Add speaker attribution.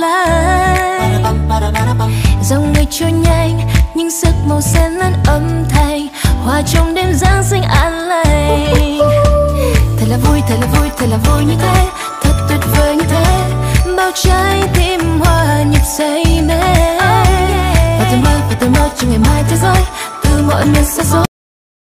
Speaker 1: lại. Dòng người trôi nhanh nhưng giấc màu xen lẫn âm thanh hòa trong đêm Giáng sinh an lành. Thật là vui, thật là vui, thật là vui như thế, thật tuyệt vời như thế, bao trái tim hòa nhịp say mê. Và tôi mơ cho ngày mai thế giới từ mọi miền xa xôi.